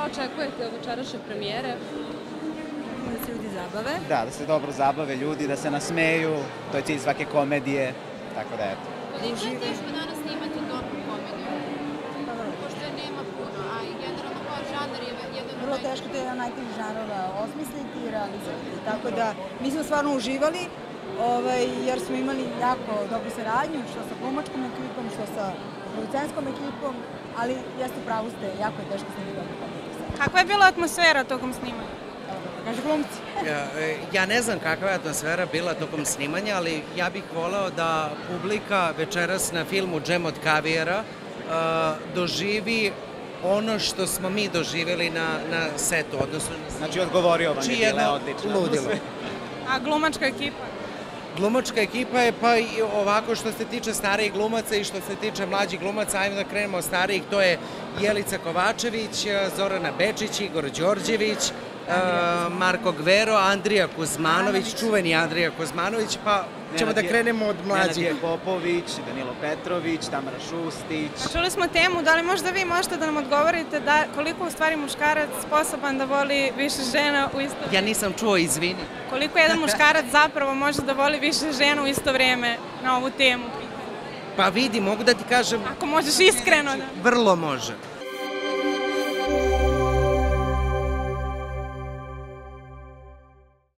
Šta očekujete od večerašnje premijere? Da se ljudi zabave. Da se dobro zabave ljudi, da se nasmeju, to je cilj svake komedije, tako da eto. Koliko je teško danas snimati dobru komediju? Pošto je nema puno, a i generalno kao žanr je jedan... Vrlo teško da je jedan najtežih žanrova osmisliti i realizovati. Tako da mi smo stvarno uživali, jer smo imali jako dobru saradnju, što sa glumačkom ekipom, što sa producentskom ekipom, ali jeste pravu ste, jako je teško snimati dobru komediju. Kakva je bila atmosfera tokom snimanja? Kažu glumci. Ja ne znam kakva je atmosfera bila tokom snimanja, ali ja bih voleo da publika večeras na filmu Džem od kavijara doživi ono što smo mi doživjeli na setu, odnosno... Znači, odgovorio vam je bila odlično. Ludilo. A glumačka ekipa? Glumačka ekipa je pa i ovako što se tiče starijih glumaca i što se tiče mlađih glumaca, ajmo da krenemo od starijih, to je Jelica Kovačević, Zorana Bečić, Igor Đorđević, Marko Gvero, Andrija Kuzmanović, čuveni Andrija Kuzmanović, pa ćemo da krenemo od mlađih. Nenad Popović, Danilo Petrović, Tamara Šustić. Čuli smo temu, da li možda vi možete da nam odgovorite koliko u stvari muškarac sposoban da voli više žena u isto vreme? Ja nisam čuo, izvini. Koliko jedan muškarac zapravo može da voli više žena u isto vreme na ovu temu? Pa vidi, mogu da ti kažem... Ako možeš iskreno da... Vrlo može.